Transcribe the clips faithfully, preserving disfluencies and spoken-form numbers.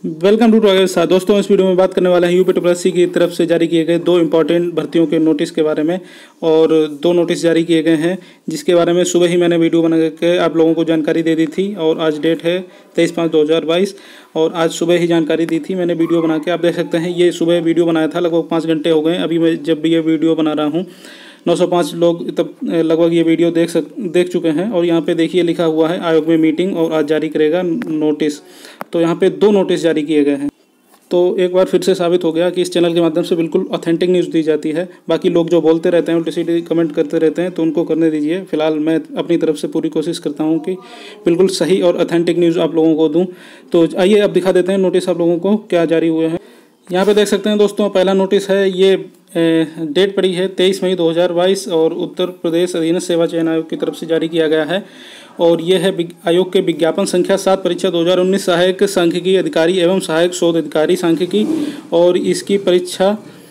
Welcome to toilet साथ। दोस्तों, इस वीडियो में बात करने वाले हैं यूपी ट्रिपल एस सी की तरफ से जारी किए गए दो इंपॉर्टेंट भर्तियों के नोटिस के बारे में। और दो नोटिस जारी किए गए हैं जिसके बारे में सुबह ही मैंने वीडियो बना के आप लोगों को जानकारी दे दी थी। और आज डेट है तेईस पाँच दो हज़ार बाईस और आज सुबह ही जानकारी दी थी मैंने वीडियो बना के। आप देख सकते हैं ये सुबह वीडियो बनाया था, लगभग पाँच घंटे हो गए अभी मैं जब भी ये वीडियो बना रहा हूँ। नौ सौ पाँच लोग तब लगभग ये वीडियो देख सक देख चुके हैं। और यहाँ पे देखिए लिखा हुआ है आयोग में मीटिंग और आज जारी करेगा नोटिस। तो यहाँ पे दो नोटिस जारी किए गए हैं। तो एक बार फिर से साबित हो गया कि इस चैनल के माध्यम से बिल्कुल ऑथेंटिक न्यूज़ दी जाती है। बाकी लोग जो बोलते रहते हैं, उल्टी सीधी कमेंट करते रहते हैं, तो उनको करने दीजिए। फिलहाल मैं अपनी तरफ से पूरी कोशिश करता हूं कि बिल्कुल सही और ऑथेंटिक न्यूज़ आप लोगों को दूं। तो आइए अब दिखा देते हैं नोटिस आप लोगों को क्या जारी हुए हैं। यहाँ पे देख सकते हैं दोस्तों, पहला नोटिस है, ये डेट पड़ी है तेईस मई दो हज़ार बाईस और उत्तर प्रदेश अधीनस्थ सेवा चयन आयोग की तरफ से जारी किया गया है। और ये है आयोग के विज्ञापन संख्या सात परीक्षा दो हज़ार उन्नीस सहायक सांख्यिकी अधिकारी एवं सहायक शोध अधिकारी सांख्यिकी। और इसकी परीक्षा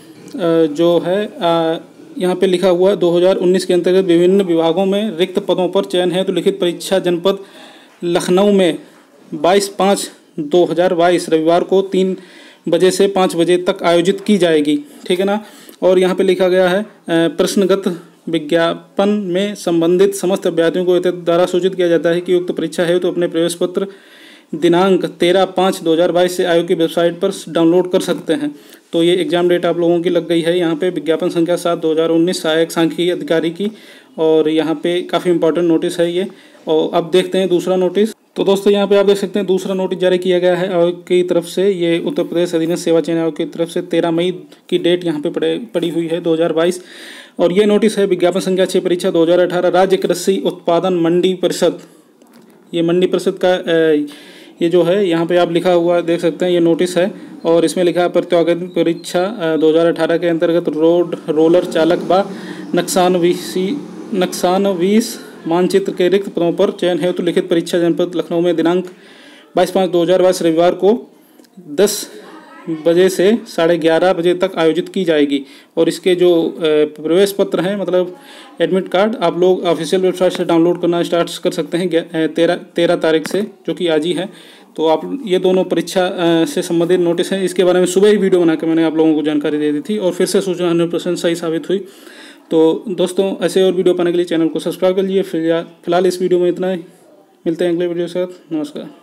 जो है यहाँ पे लिखा हुआ है दो हज़ार उन्नीस के अंतर्गत विभिन्न विभागों में रिक्त पदों पर चयन है तो लिखित परीक्षा जनपद लखनऊ में बाईस पाँच दो हज़ार बाईस रविवार को तीन बजे से पाँच बजे तक आयोजित की जाएगी। ठीक है ना। और यहाँ पे लिखा गया है प्रश्नगत विज्ञापन में संबंधित समस्त अभ्यर्थियों को द्वारा सूचित किया जाता है कि उक्त परीक्षा है तो अपने प्रवेश पत्र दिनांक तेरह पाँच दो हज़ार बाईस से आयोग की वेबसाइट पर डाउनलोड कर सकते हैं। तो ये एग्जाम डेट आप लोगों की लग गई है यहाँ पे, विज्ञापन संख्या सात दो हज़ार उन्नीस सहायक सांख्यिकी अधिकारी की। और यहाँ पे काफ़ी इंपॉर्टेंट नोटिस है ये। और अब देखते हैं दूसरा नोटिस। तो दोस्तों यहाँ पे आप देख सकते हैं दूसरा नोटिस जारी किया गया है आयोग की तरफ से। ये उत्तर प्रदेश अधीनस्थ सेवा चयन आयोग की तरफ से तेरह मई की डेट यहाँ पे पड़े पड़ी हुई है दो हज़ार बाईस। और ये नोटिस है विज्ञापन संख्या छः परीक्षा दो हज़ार अठारह राज्य कृषि उत्पादन मंडी परिषद। ये मंडी परिषद का ये जो है यहाँ पे आप लिखा हुआ देख सकते हैं, ये नोटिस है। और इसमें लिखा है प्रतियोगिता परीक्षा दो हज़ार अठारह के अंतर्गत रोड रोलर चालक व नक्सानवीसी नक्सानवीस मानचित्र के रिक्त पदों पर चयन हेतु तो लिखित परीक्षा जनपद लखनऊ में दिनांक बाईस पाँच दो हज़ार बाईस रविवार को दस बजे से साढ़े ग्यारह बजे तक आयोजित की जाएगी। और इसके जो प्रवेश पत्र हैं, मतलब एडमिट कार्ड, आप लोग ऑफिशियल वेबसाइट से डाउनलोड करना स्टार्ट कर सकते हैं तेरह तेरह तारीख से, जो कि आज ही है। तो आप ये दोनों परीक्षा से संबंधित नोटिस हैं। इसके बारे में सुबह ही वीडियो बनाकर मैंने आप लोगों को जानकारी दे दी थी और फिर से सूचना हंड्रेड परसेंट सही साबित हुई। तो दोस्तों, ऐसे और वीडियो पाने के लिए चैनल को सब्सक्राइब कर लीजिए। फिलहाल फिलहाल इस वीडियो में इतना ही। मिलते हैं अगले वीडियो के साथ। नमस्कार।